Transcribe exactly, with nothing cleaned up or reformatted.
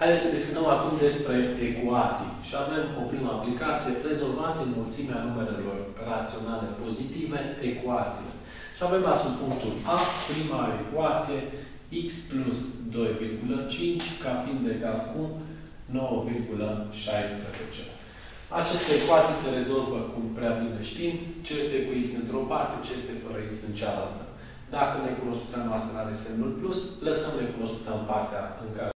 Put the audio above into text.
Haideți să discutăm acum despre ecuații. Și avem o primă aplicație, rezolvați înmulțimea numerelor raționale pozitive, ecuații. Și avem la subpunctul A, prima ecuație, x plus doi virgulă cinci, ca fiind egal cu nouă virgulă șaisprezece. Aceste ecuații se rezolvă, cum prea bine știm, ce este cu x într-o parte, ce este fără x în cealaltă. Dacă necunoscuta noastră are semnul plus, lăsăm necunoscuta în partea în care